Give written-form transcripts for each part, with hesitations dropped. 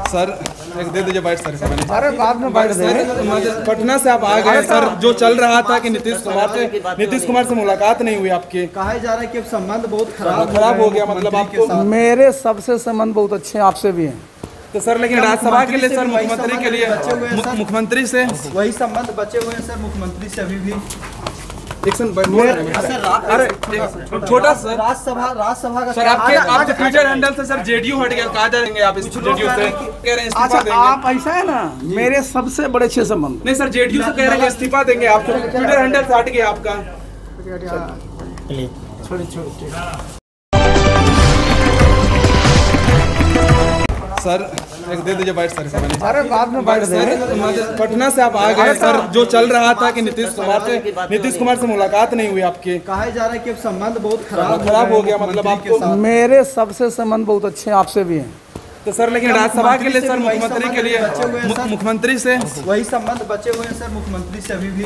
Sir एक दे दीजिए bite sir. अरे बाद में बाइट देंगे। पटना से आप आ गए सर, जो चल रहा था कि नीतीश कुमार से मुलाकात नहीं हुई आपकी, कहा जा रहा है कि संबंध बहुत खराब हो गया, मतलब आपको। मेरे सबसे संबंध बहुत अच्छे हैं, आपसे भी हैं। तो सर लेकिन राज्यसभा के लिए सर, मुख्यमंत्री के लिए मुख्यमंत्री से वही संबंध बचे हुए हैं सर, मुख्यमंत्री से अभी भी। अरे छोटा सर, राज्यसभा का सर आपके ट्विटर हैंडल से सर जेडीयू हट गया, कहा जाएंगे आप इस जेडीयू से? कह रहे हैं इस्तीफा देंगे। आप ऐसा है ना, मेरे सबसे बड़े अच्छे संबंध। नहीं सर, जेडीयू से कह रहे हैं इस्तीफा देंगे आप, ट्विटर हैंडल से हट गया आपका। सर एक दे दीजिए बाइट सर। अरे बाद में बाइट देंगे। पटना से आप आ गए सर, जो चल रहा था कि नीतीश कुमार से मुलाकात नहीं हुई आपकी, कहा जा रहा है कि संबंध बहुत खराब हो गया, मतलब आपको। मेरे सबसे संबंध बहुत अच्छे हैं, आपसे भी हैं। तो सर लेकिन राज्यसभा के लिए सर, मुख्यमंत्री के लिए मुख्यमंत्री से वही संबंध बचे हुए हैं सर, मुख्यमंत्री से अभी भी।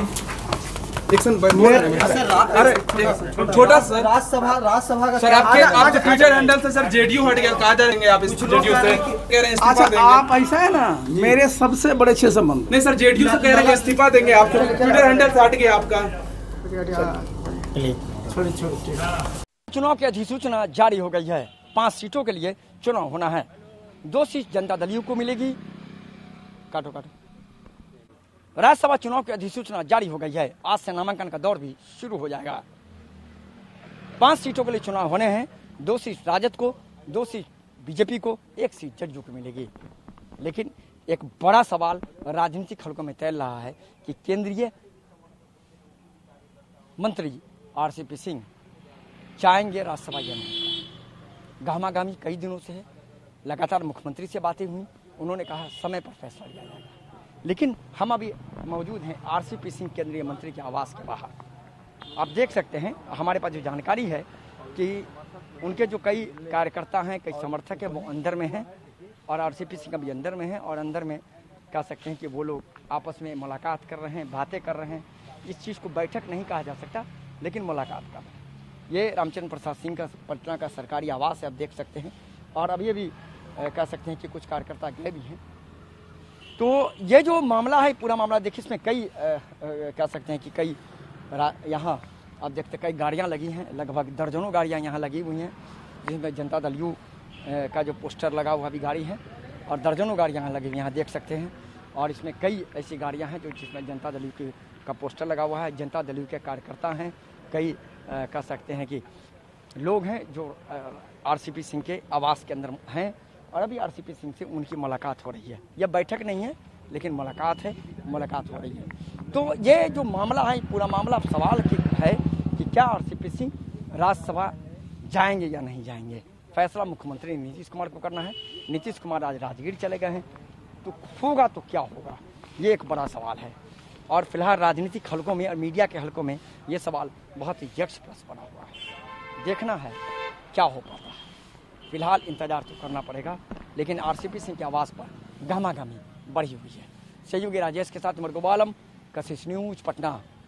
अरे छोटा सर, राज्यसभा का सर आपके ट्विटर हैंडल से सर जेडीयू हट गया, कहा जाएंगे आप इस जेडीयू से? कह रहे हैं इस्तीफा देंगे। आप ऐसा है ना, मेरे सबसे बड़े अच्छे संबंध। नहीं सर, जेडीयू से कह रहे हैं इस्तीफा देंगे आप, ट्विटर हैंडल से हट गया आपका। चुनाव की अधिसूचना जारी हो गई है। 5 सीटों के लिए चुनाव होना है। 2 सीट जनता दल यू को मिलेगी। काटो। राज्यसभा चुनाव की अधिसूचना जारी हो गई है। आज से नामांकन का दौर भी शुरू हो जाएगा। 5 सीटों के लिए चुनाव होने हैं। 2 सीट राजद को, 2 सीट बीजेपी को, 1 सीट जेडीयू को मिलेगी। लेकिन एक बड़ा सवाल राजनीतिक हलकों में तैर रहा है कि केंद्रीय मंत्री आरसीपी सिंह चाहेंगे राज्यसभा या नहीं। गहमागहमी कई दिनों से है। लगातार मुख्यमंत्री से बातें हुई, उन्होंने कहा समय पर फैसला लिया जाएगा। लेकिन हम अभी मौजूद हैं आरसीपी सिंह केंद्रीय मंत्री के आवास के बाहर। आप देख सकते हैं, हमारे पास जो जानकारी है कि उनके जो कई कार्यकर्ता हैं, कई समर्थक हैं, वो अंदर में हैं और आरसीपी सिंह भी अंदर में हैं। और अंदर में कह सकते हैं कि वो लोग आपस में मुलाकात कर रहे हैं, बातें कर रहे हैं। इस चीज़ को बैठक नहीं कहा जा सकता, लेकिन मुलाकात कर रहे हैं। ये रामचंद्र प्रसाद सिंह का पटना का सरकारी आवास है, आप देख सकते हैं। और अभी कह सकते हैं कि कुछ कार्यकर्ता गए भी हैं। तो ये जो मामला है, पूरा मामला देखिए, इसमें कई कह सकते हैं कि कई यहाँ आप देखते कई गाड़ियाँ लगी हैं, लगभग दर्जनों गाड़ियाँ यहाँ लगी हुई हैं, जिसमें जनता दल यू का जो पोस्टर लगा हुआ भी गाड़ी है और दर्जनों गाड़ियाँ यहाँ लगी हुई यहाँ देख सकते हैं। और इसमें कई ऐसी गाड़ियाँ हैं जो जिसमें जनता दल यू का पोस्टर लगा हुआ है। जनता दल यू के कार्यकर्ता हैं, कई कह सकते हैं कि लोग हैं जो आरसीपी सिंह के आवास के अंदर हैं। और अभी आरसीपी सिंह से उनकी मुलाकात हो रही है। यह बैठक नहीं है, लेकिन मुलाकात है, मुलाकात हो रही है। तो ये जो मामला है, पूरा मामला सवाल है कि क्या आरसीपी सिंह राज्यसभा जाएंगे या नहीं जाएंगे। फैसला मुख्यमंत्री नीतीश कुमार को करना है। नीतीश कुमार आज राजगीर चले गए हैं, तो होगा तो क्या होगा, ये एक बड़ा सवाल है। और फिलहाल राजनीतिक हलकों में और मीडिया के हलकों में ये सवाल बहुत ही यक्ष प्रश्न बना हुआ है। देखना है क्या हो पाता है। फिलहाल इंतजार तो करना पड़ेगा, लेकिन आरसीपी सिंह के आवास पर गहमागहमी बढ़ी हुई है। सहयोगी राजेश के साथ उमर गोपालम, कशिश न्यूज, पटना।